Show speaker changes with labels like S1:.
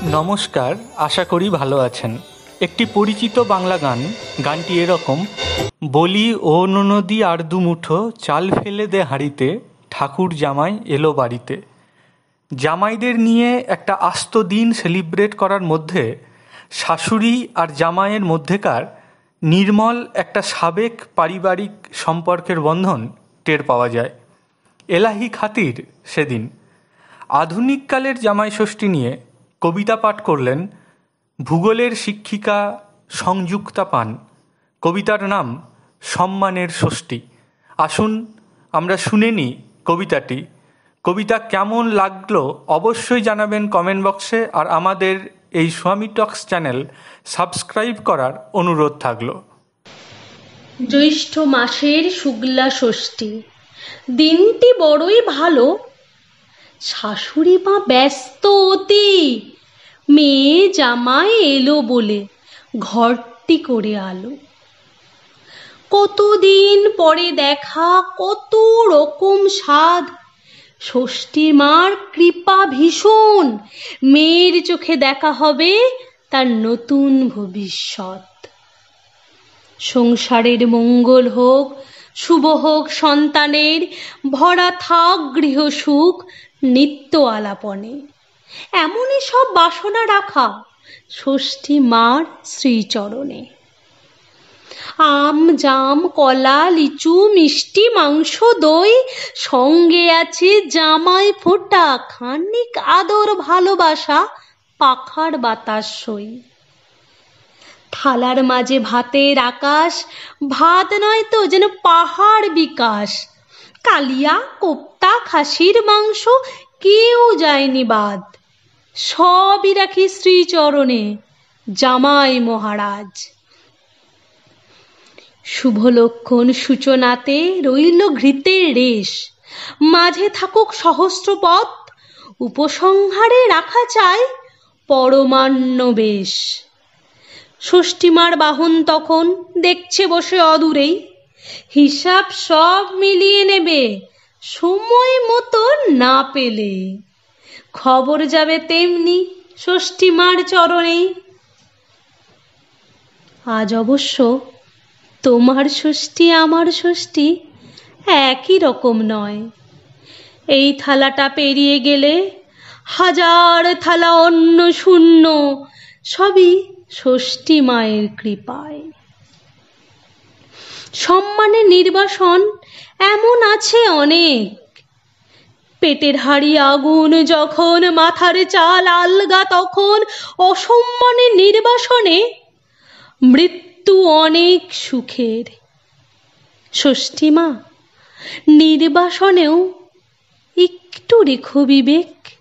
S1: নমস্কার, আশা করি ভালো আছেন। একটি পরিচিত বাংলা গান, গানটি এরকম: বলি ও ননদী আর দুমুঠো চাল ফেলে দে হাঁড়িতে, ঠাকুর জামাই এলো বাড়িতে। জামাইদের নিয়ে একটা আস্ত দিন সেলিব্রেট করার মধ্যে শাশুড়ি আর জামাইয়ের মধ্যেকার নির্মল একটা সাবেক পারিবারিক সম্পর্কের বন্ধন টের পাওয়া যায়। এলাহি খাতির সেদিন আধুনিককালের জামাই ষষ্ঠী নিয়ে কবিতা পাঠ করলেন ভূগোলের শিক্ষিকা সংযুক্তা পান। কবিতার নাম সম্মানের ষষ্ঠী। আসুন আমরা শুনে নিই কবিতাটি। কবিতা কেমন লাগলো অবশ্যই জানাবেন কমেন্ট বক্সে, আর আমাদের এই স্বামী টক্স চ্যানেল সাবস্ক্রাইব করার অনুরোধ থাকলো।
S2: জ্যৈষ্ঠ মাসের শুক্লা ষষ্ঠী, দিনটি বড়ই ভালো। শাশুড়ি মা ব্যস্ত অতি, মেয়ে জামাই এলো বলে ঘরটি করে আলো। কতদিন পরে দেখা, কত রকম স্বাদ, ষষ্ঠী মার কৃপা ভীষণ, মেয়ের চোখে দেখা হবে তার নতুন ভবিষ্যৎ। সংসারের মঙ্গল হোক, শুভ হোক সন্তানের, ভরা থাক গৃহ সুখ নিত্য আলাপনে। এমনই সব বাসনা রাখা ষষ্ঠী মার শ্রীচরণে। আম, জাম, কলা, লিচু, মিষ্টি, মাংস, দই, সঙ্গে আছে জামাই ফোঁটা, খানিক আদর ভালোবাসা পাখার বাতাস সই। থালার মাঝে ভাতের আকাশ, ভাত নয় তো যেন পাহাড় বিকাশ। কালিয়া, কোপ্তা, খাসির মাংস কেউ যায়নি বাদ, সবই রাখি শ্রীচরণে জামাই মহারাজ। শুভ লক্ষণ সূচনাতে রইল ঘৃতের রেশ, মাঝে থাকুক সহস্রপথ, উপসংহারে রাখা চাই পরমান্ন বেশ। ষষ্ঠীমার বাহন তখন দেখছে বসে অদূরেই, হিসাব সব মিলিয়ে নেবে সময় মতো না পেলে। খবর যাবে তেমনি ষষ্ঠীমার চরণেই। আজ অবশ্য তোমার ষষ্ঠী আমার ষষ্ঠী একই রকম নয়। এই থালাটা পেরিয়ে গেলে হাজার থালা অন্ন শূন্য, সবই ষষ্ঠী মায়ের কৃপায়। সম্মানের নির্বাসন এমন আছে অনেক, পেটের হাড়ি আগুন যখন, মাথার চাল আলগা তখন। অসম্মানের নির্বাসনে মৃত্যু অনেক সুখের। ষষ্ঠী মা নির্বাসনেও একটু রেখো বিবেক।